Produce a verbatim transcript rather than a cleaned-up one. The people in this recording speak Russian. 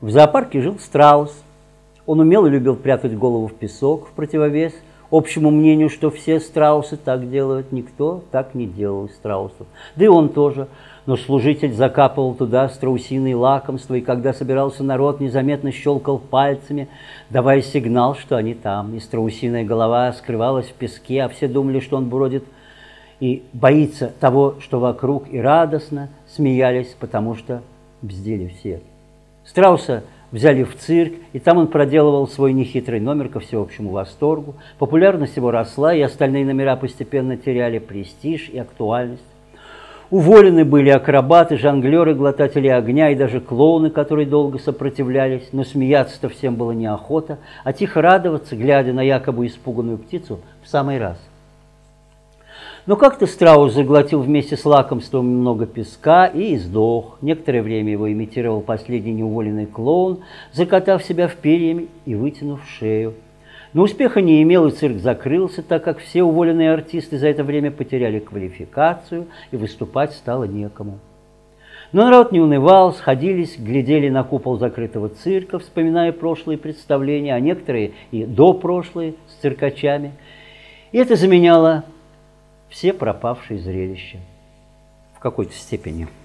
В зоопарке жил страус. Он умел и любил прятать голову в песок в противовес общему мнению, что все страусы так делают. Никто так не делал из страусов. Да и он тоже. Но служитель закапывал туда страусиные лакомства, и когда собирался народ, незаметно щелкал пальцами, давая сигнал, что они там. И страусиная голова скрывалась в песке, а все думали, что он бродит и боится того, что вокруг, и радостно смеялись, потому что бздели все. Страуса взяли в цирк, и там он проделывал свой нехитрый номер ко всеобщему восторгу. Популярность его росла, и остальные номера постепенно теряли престиж и актуальность. Уволены были акробаты, жонглеры, глотатели огня и даже клоуны, которые долго сопротивлялись, но смеяться-то всем было неохота, а тихо радоваться, глядя на якобы испуганную птицу, в самый раз. Но как-то страус заглотил вместе с лакомством много песка и сдох. Некоторое время его имитировал последний неуволенный клоун, закатав себя в перья и вытянув шею. Но успеха не имел, и цирк закрылся, так как все уволенные артисты за это время потеряли квалификацию, и выступать стало некому. Но народ не унывал, сходились, глядели на купол закрытого цирка, вспоминая прошлые представления, а некоторые и допрошлые с циркачами. И это заменяло все пропавшие зрелища в какой-то степени.